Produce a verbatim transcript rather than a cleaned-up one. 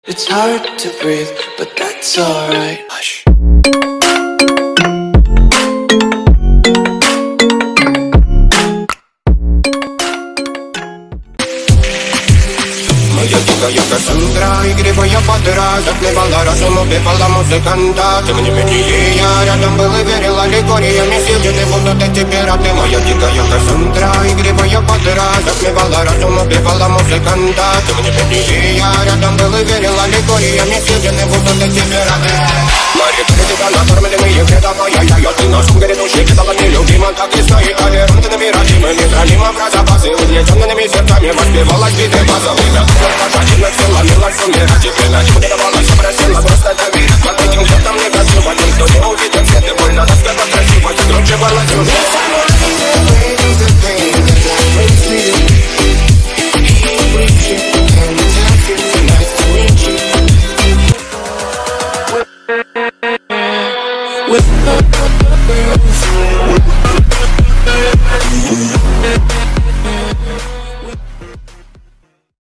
It's hard to breathe, but that's alright. Hush. Моя дикая Кассандра, игривая подра, затмевала разум, убивала музыканта. Тем не менее я рядом был и верил аллегориями сил, где ты будут эти пираты. Моя дикая Кассандра, игривая подра, затмевала разум, убивала музыканта. Тем не менее я рядом был и верил аллегориями сил, где ты будут эти пираты. Мои критика накормленные предавая я, ты нашим грядущий кидала нелюбима, так и стоит толерантно набираемым, нездравимо про запасы, угнетенными сердцами воспевалась биты базовыми. Пожадина все ломилась, умирать и принять. Не давалась, просила просто доверить. Под этим взглядом не красиво, никто не увидит свет и больно, насколько красиво. Ты громче балансируешь. With